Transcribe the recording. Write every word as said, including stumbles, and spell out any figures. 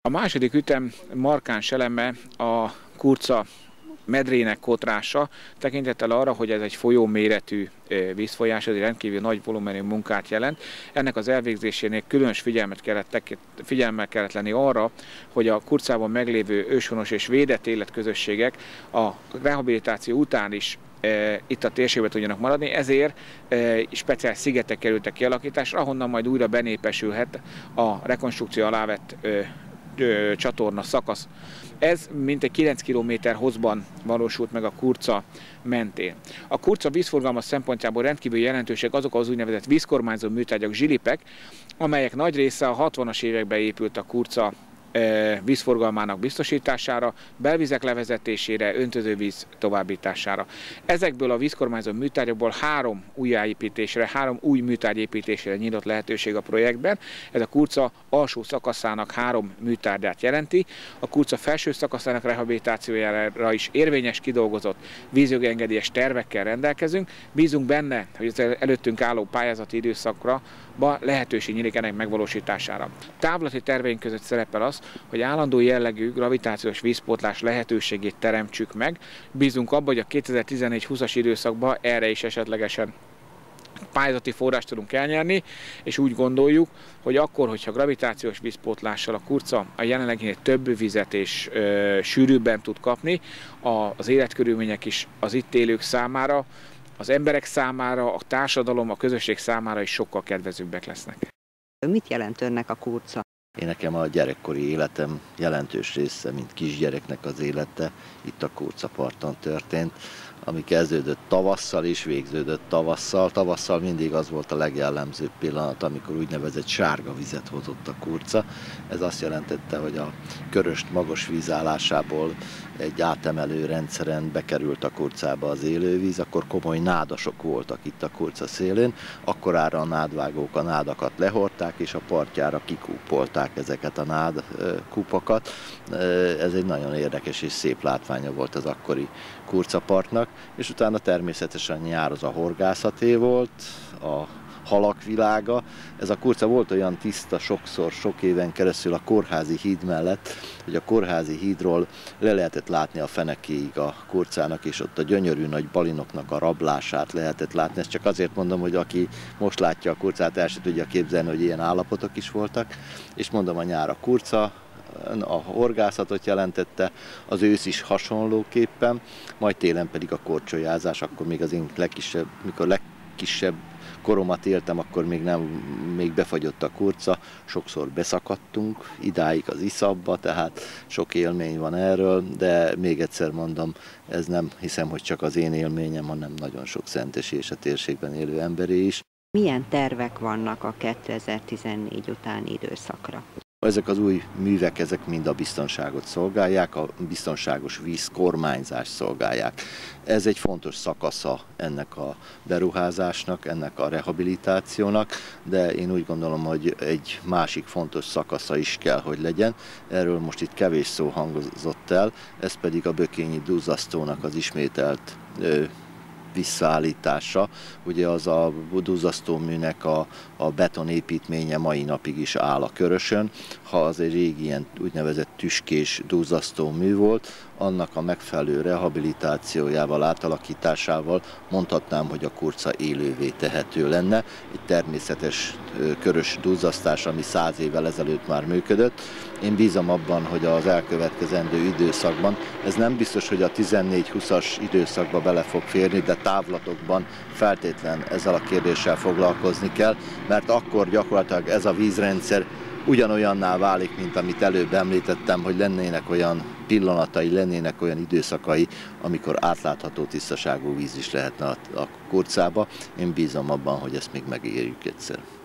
A második ütem markáns eleme a Kurca medrének kotrása, tekintettel arra, hogy ez egy folyó méretű vízfolyás, ez egy rendkívül nagy volumenű munkát jelent. Ennek az elvégzésénél különös figyelmet kellett, figyelemmel kellett lenni arra, hogy a Kurcában meglévő őshonos és védett életközösségek a rehabilitáció után is e, itt a térségben tudjanak maradni, ezért e, speciális szigetek kerültek kialakításra, ahonnan majd újra benépesülhet a rekonstrukció alá vett e, e, csatorna szakasz. Ez mintegy kilenc kilométer hosszban valósult meg a Kurca mentén. A Kurca vízforgalma szempontjából rendkívül jelentősek azok az úgynevezett vízkormányzó műtárgyak, zsilipek, amelyek nagy része a hatvanas években épült a Kurca vízforgalmának biztosítására, belvizek levezetésére, öntözővíz továbbítására. Ezekből a vízkormányzó műtárgyakból három újjáépítésre, három új műtárgyépítésre nyitott lehetőség a projektben. Ez a Kurca alsó szakaszának három műtárgyát jelenti. A Kurca felső szakaszának rehabilitációjára is érvényes, kidolgozott vízjogi engedélyes tervekkel rendelkezünk. Bízunk benne, hogy az előttünk álló pályázati időszakra lehetőség nyílik ennek megvalósítására. Távlati terveink között szerepel az, hogy állandó jellegű gravitációs vízpótlás lehetőségét teremtsük meg. Bízunk abban, hogy a kétezer-tizennégy húszas időszakban erre is esetlegesen pályázati forrást tudunk elnyerni, és úgy gondoljuk, hogy akkor, hogyha gravitációs vízpótlással a Kurca a jelenleginél több vizet és ö, sűrűbben tud kapni, a, az életkörülmények is az itt élők számára, az emberek számára, a társadalom, a közösség számára is sokkal kedvezőbbek lesznek. Mit jelent önnek a Kurca? Én nekem a gyerekkori életem jelentős része, mint kisgyereknek az élete itt a Kurca parton történt, ami kezdődött tavasszal és végződött tavasszal. Tavasszal mindig az volt a legjellemzőbb pillanat, amikor úgynevezett sárga vizet hozott a Kurca. Ez azt jelentette, hogy a Köröst magas vízállásából egy átemelő rendszeren bekerült a Kurcába az élővíz, akkor komoly nádasok voltak itt a Kurca szélén, akkorára a nádvágók a nádakat lehordták, és a partjára kikúpolták ezeket a nádkupokat. Ez egy nagyon érdekes és szép látványa volt az akkori Kurca partnak, és utána természetesen nyár az a horgászaté volt, a halak világa. Ez a Kurca volt olyan tiszta sokszor, sok éven keresztül a Kórházi híd mellett, hogy a Kórházi hídról le lehetett látni a fenekéig a Kurcának, és ott a gyönyörű nagy balinoknak a rablását lehetett látni. Ezt csak azért mondom, hogy aki most látja a Kurcát, el se tudja képzelni, hogy ilyen állapotok is voltak. És mondom, a nyár a Kurca, a horgászatot jelentette, az ősz is hasonlóképpen, majd télen pedig a korcsolyázás, akkor még az én legkisebb, mikor legkisebb koromat éltem, akkor még nem, még befagyott a Kurca, sokszor beszakadtunk idáig az iszabba, tehát sok élmény van erről, de még egyszer mondom, ez nem hiszem, hogy csak az én élményem, hanem nagyon sok szentesi és a térségben élő emberé is. Milyen tervek vannak a kétezer-tizennégy utáni időszakra? Ezek az új művek, ezek mind a biztonságot szolgálják, a biztonságos vízkormányzást szolgálják. Ez egy fontos szakasza ennek a beruházásnak, ennek a rehabilitációnak, de én úgy gondolom, hogy egy másik fontos szakasza is kell, hogy legyen. Erről most itt kevés szó hangozott el, ez pedig a bökényi duzzasztónak az ismételt visszaállítása. Ugye az a duzzasztóműnek a, a betonépítménye mai napig is áll a Körösön. Ha az egy régi ilyen úgynevezett tüskés duzzasztómű volt, annak a megfelelő rehabilitációjával, átalakításával mondhatnám, hogy a Kurca élővé tehető lenne. Egy természetes körös duzzasztás, ami száz évvel ezelőtt már működött. Én bízom abban, hogy az elkövetkezendő időszakban, ez nem biztos, hogy a tizennégy húszas időszakba bele fog férni, de távlatokban feltétlen ezzel a kérdéssel foglalkozni kell, mert akkor gyakorlatilag ez a vízrendszer ugyanolyanná válik, mint amit előbb említettem, hogy lennének olyan pillanatai, lennének olyan időszakai, amikor átlátható, tisztaságú víz is lehetne a Kurcába. Én bízom abban, hogy ezt még megérjük egyszer.